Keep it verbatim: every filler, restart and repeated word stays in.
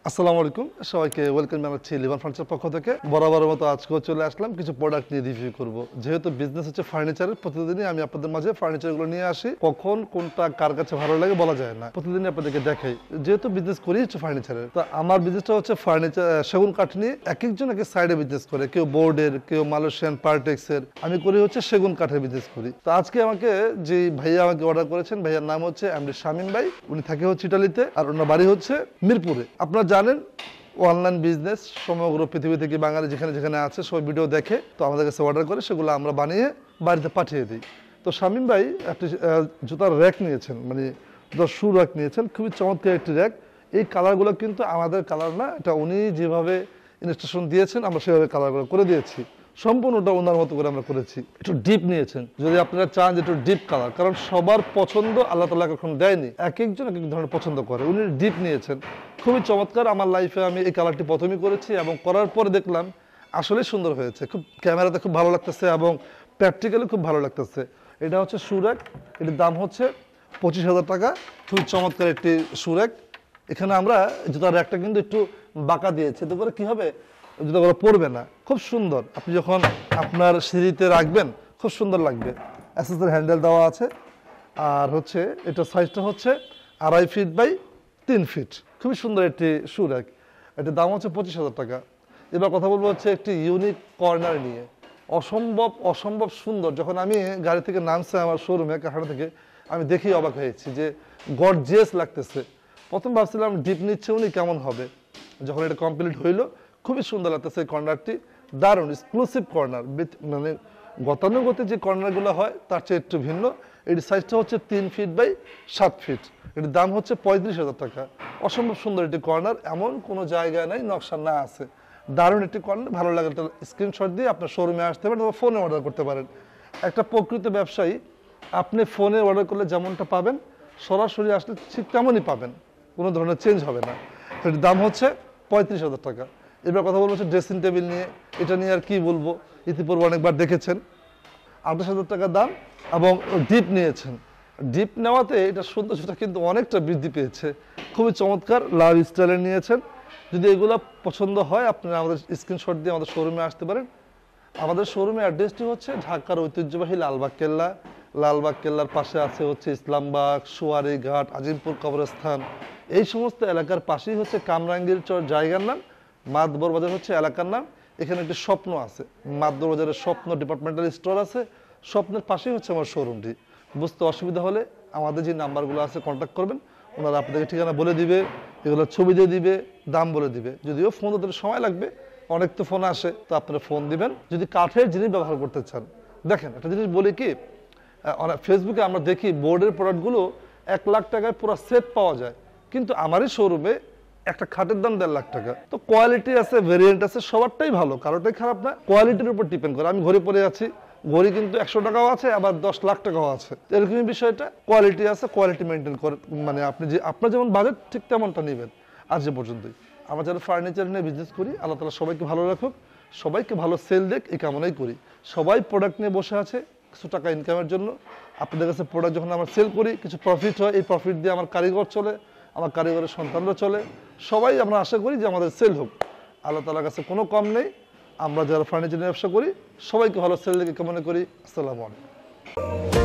আসসালামু আলাইকুম সবাইকে ওয়েলকাম জানাচ্ছি লিভান ফার্নিচার পক্ষ থেকে বরাবরের মতো আজকেও চলে আসলাম কিছু প্রোডাক্ট নিয়ে রিভিউ করব যেহেতু বিজনেস হচ্ছে ফার্নিচারের প্রতিদিনই আমি আপনাদের মাঝে ফার্নিচারগুলো নিয়ে আসি কখন কোনটা কার কাছে ভালো লাগে বলা যায় না প্রতিদিনই আপনাদেরকে দেখাই যেহেতু বিজনেস করি হচ্ছে ফার্নিচারের তো আমার বিজনেসটা হচ্ছে ফার্নিচার সেগুন কাঠ নিয়ে এক একজন এক এক সাইডে বিজনেস করে কেউ বোর্ডের কেউ মালয়েশিয়ান পার্টেক্সের আমি করি হচ্ছে সেগুন কাঠের বিজনেস করি তো আজকে আমাকে যে ভাইয়া আমাকে অর্ডার করেছেন ভাইয়ার নাম হচ্ছে এমডি শামীম ভাই উনি থাকে হচ্ছে ইটালিতে আর ওনার বাড়ি হচ্ছে মিরপুরে আপনারা জানেন অনলাইন বিজনেস সমগ্র পৃথিবী থেকে বাঙালি যেখানে যেখানে আছে সব ভিডিও দেখে তো আমাদের কাছে অর্ডার করে সেগুলো আমরা বানিয়ে বাড়িতে পাঠিয়ে দিই তো শামীম ভাই একটি জুতার র্যাক নিয়েছেন মানে জুতার শু র্যাক নিয়েছেন খুবই চমৎকার একটি র্যাক এই কালারগুলো কিন্তু আমাদের কালার না এটা উনি যেভাবে ইনস্ট্রাকশন দিয়েছেন আমরা সেভাবে কালারগুলো করে দিয়েছি সম্পূর্ণটা ওনার মতো করে আমরা করেছি একটু ডিপ নিয়েছেন যদি আপনারা চান যে একটু ডিপ কালার কারণ সবার পছন্দ আল্লাহ তাআলা এখন দেয়নি এক একজন এক এক ধরনের পছন্দ করে উনি ডিপ নিয়েছেন খুবই চমৎকার আমার লাইফে আমি এই কালারটি প্রথমেই করেছি এবং করার পরে দেখলাম আসলে সুন্দর হয়েছে খুব ক্যামেরাতে খুব ভালো লাগতেছে এবং প্র্যাকটিক্যালি খুব ভালো লাগতেছে এটা হচ্ছে সুরেক এটির দাম হচ্ছে পঁচিশ হাজার টাকা খুবই চমৎকার একটি সুরেক এখানে আমরা জুতার র্যাকটা কিন্তু একটু বাঁকা দিয়েছি এতে করে কি হবে জুতাগুলো পরবে না খুব সুন্দর আপনি যখন আপনার সিঁড়িতে রাখবেন খুব সুন্দর লাগবে অ্যাসেসের হ্যান্ডেল দেওয়া আছে আর হচ্ছে এটা সাইজটা হচ্ছে আড়াই ফিট বাই তিন ফিট খুবই সুন্দর একটি শু র্যাক এটার দাম হচ্ছে পঁচিশ হাজার টাকা এবার কথা বলবো হচ্ছে একটি ইউনিক কর্নার নিয়ে অসম্ভব অসম্ভব সুন্দর যখন আমি গাড়ি থেকে নামছে আমার শোরুমে কারখানা থেকে আমি দেখেই অবাক হয়েছি যে গর্জিয়াস লাগতেছে প্রথম ভাবছিলাম ডিপ নিচ্ছে উনি কেমন হবে যখন এটা কমপ্লিট হইলো খুবই সুন্দর লাগতেছে এই কর্নারটি দারুণ এক্সক্লুসিভ কর্নার মানে গতানুগতিক যে কর্নারগুলো হয় তার চেয়ে একটু ভিন্ন এর সাইজটা হচ্ছে তিন ফিট বাই সাত ফিট এটির দাম হচ্ছে পঁয়ত্রিশ হাজার টাকা অসম্ভব সুন্দর একটি কর্নার এমন কোনো জায়গায় নাই নকশা না আছে দারুণ একটি কর্নার ভালো লাগে একটা স্ক্রিনশট দিয়ে আপনার শোরুমে আসতে পারেন অথবা ফোনে অর্ডার করতে পারেন একটা প্রকৃত ব্যবসায়ী আপনি ফোনে অর্ডার করলে যেমনটা পাবেন সরাসরি আসলে ঠিক তেমনই পাবেন কোনো ধরনের চেঞ্জ হবে না এটির দাম হচ্ছে পঁয়ত্রিশ হাজার টাকা এবার কথা বলবো হচ্ছে ড্রেসিং টেবিল নিয়ে এটা নিয়ে আর কি বলবো ইতিপূর্বে অনেকবার দেখেছেন আঠাশ হাজার টাকা দাম এবং ডিপ নিয়েছেন ডিপ নেওয়াতে এটা সৌন্দর্যটা কিন্তু অনেকটা বৃদ্ধি পেয়েছে খুবই চমৎকার লাভ স্টাইলের নিয়েছেন যদি এগুলো পছন্দ হয় আপনারা আমাদের স্ক্রিনশট দিয়ে আমাদের শোরুমে আসতে পারেন আমাদের শোরুমের অ্যাড্রেসটি হচ্ছে ঢাকার ঐতিহ্যবাহী লালবাগ কেল্লা লালবাগ কেল্লার পাশে আছে হচ্ছে ইসলামবাগ সোয়ারি ঘাট আজিমপুর কবরস্থান এই সমস্ত এলাকার পাশেই হচ্ছে কামরাঙ্গীর চর জায়গার নাম মাদবর বাজার হচ্ছে এলাকার নাম এখানে একটি স্বপ্ন আছে মাদবর বাজারের স্বপ্ন ডিপার্টমেন্টাল স্টোর আছে স্বপ্নের পাশেই হচ্ছে আমার শোরুমটি বুঝতে অসুবিধা হলে আমাদের যে নাম্বারগুলো আছে কন্ট্যাক্ট করবেন ওনারা আপনাদেরকে ঠিকানা বলে দিবে এগুলো ছবি দিয়ে দিবে দাম বলে দিবে যদিও ফোন ওদের সময় লাগবে অনেক তো ফোন আসে তো আপনারা ফোন দিবেন যদি কাঠের জিনিস ব্যবহার করতে চান দেখেন একটা জিনিস বলি কি ফেসবুকে আমরা দেখি বোর্ডের প্রোডাক্টগুলো এক লাখ টাকায় পুরো সেট পাওয়া যায় কিন্তু আমারই শোরুমে একটা খাটের দাম দেড় লাখ টাকা তো কোয়ালিটি আছে ভেরিয়েন্ট আছে সবারটাই ভালো কারোটাই খারাপ না কোয়ালিটির উপর ডিপেন্ড করে আমি ঘড়ি পরে আছি ঘড়ি কিন্তু একশো টাকাও আছে আবার দশ লাখ টাকাও আছে এরকমই বিষয়টা কোয়ালিটি আছে কোয়ালিটি মেনটেন করে মানে আপনি যে আপনার যেমন বাজেট ঠিক তেমনটা নেবেন আজ যে পর্যন্তই আমরা যারা ফার্নিচার নিয়ে বিজনেস করি আল্লাহ তাআলা সবাইকে ভালো রাখুক সবাইকে ভালো সেল দেখ এই কামনাই করি সবাই প্রোডাক্ট নিয়ে বসে আছে কিছু টাকা ইনকামের জন্য আপনাদের কাছে প্রোডাক্ট যখন আমরা সেল করি কিছু প্রফিট হয় এই প্রফিট দিয়ে আমার কারিগর চলে আমার কারিগরের সন্তানরা চলে সবাই আমরা আশা করি যে আমাদের সেল হোক আল্লাহ তাআলার কাছে কোনো কম নেই আমরা যারা ফার্নিচার ব্যবসা করি সবাইকে ভালো সেল দেখে কামনা করি আসসালামু আলাইকুম